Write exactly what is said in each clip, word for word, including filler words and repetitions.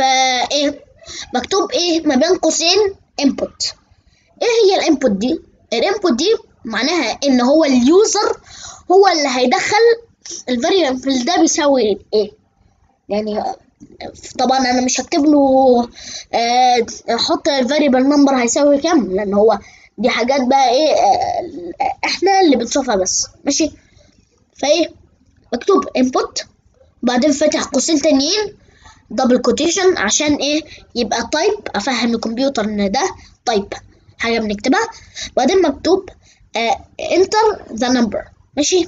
فايه مكتوب ايه ما بين قوسين input. ايه هي الانبوت دي؟ الانبوت دي معناها ان هو اليوزر هو اللي هيدخل الفاريبل ده بيساوي ايه. يعني طبعا انا مش هكتب له آه، احط الفاريبل نمبر هيساوي كام، لان هو دي حاجات بقى ايه آه، احنا اللي بنشوفها بس. ماشي. فايه مكتوب input بعدين فاتح قوسين تانيين دبل كوتيشن عشان ايه يبقى تايب، افهم الكمبيوتر ان ده تايب حاجه بنكتبها. بعدين مكتوب انتر ذا نمبر. ماشي.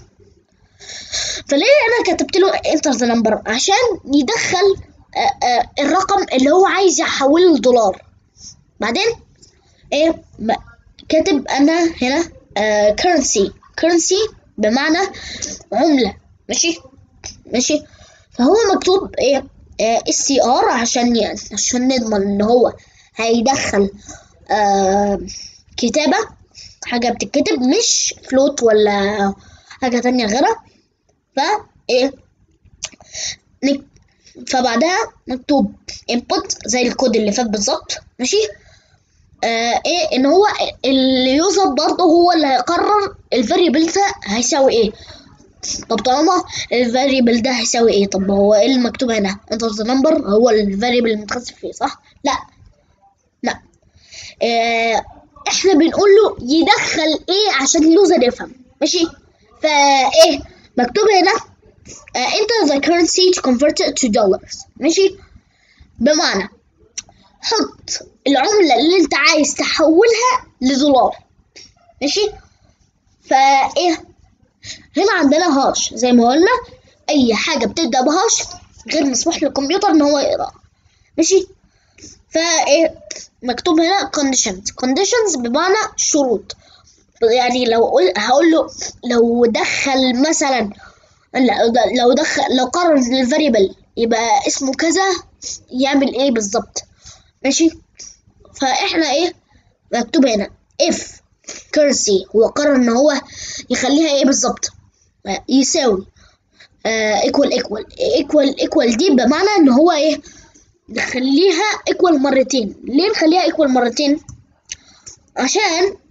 فليه انا كتبت له انتر ذا نمبر؟ عشان يدخل آه آه الرقم اللي هو عايز يحوله لدولار. بعدين ايه كاتب انا هنا كرنسي. كرنسي بمعنى عمله. ماشي. ماشي. فهو مكتوب ايه اس سي ار عشان يعني عشان نضمن ان هو هيدخل آه كتابة حاجة بتتكتب مش فلوت ولا حاجة تانية غيرها. فا ايه نك... فبعدها مكتوب input زي الكود اللي فات بالظبط. ماشي. آه ايه ان هو اليوزر برضه هو اللي هيقرر الفاريبل ده هيساوي ايه. طب طالما الفاريبل ده هيساوي ايه، طب هو ايه المكتوب هنا انتر ذا نمبر هو الفاريبل المتخصص فيه صح؟ لا لا آه احنا بنقول له يدخل ايه عشان اليوزر يفهم. ماشي. فايه مكتوب هنا آه enter the currency to convert it to dollars. ماشي. بمعنى حط العملة اللي انت عايز تحولها لدولار. ماشي. فايه هنا عندنا هاش زي ما قلنا اي حاجه بتبدا بهاش غير مسموح للكمبيوتر ان هو يقراها. ماشي. فايه مكتوب هنا conditions. conditions بمعنى شروط. يعني لو قل هقول له لو دخل مثلا لو دخل لو قرر الفاريبل يبقى اسمه كذا يعمل ايه بالظبط. ماشي. فاحنا ايه مكتوب هنا if currency هو قرر ان هو يخليها ايه بالظبط يساوي ايكوال ايكوال ايكوال ايكوال دي بمعنى ان هو ايه نخليها ايكوال مرتين. ليه نخليها ايكوال مرتين؟ عشان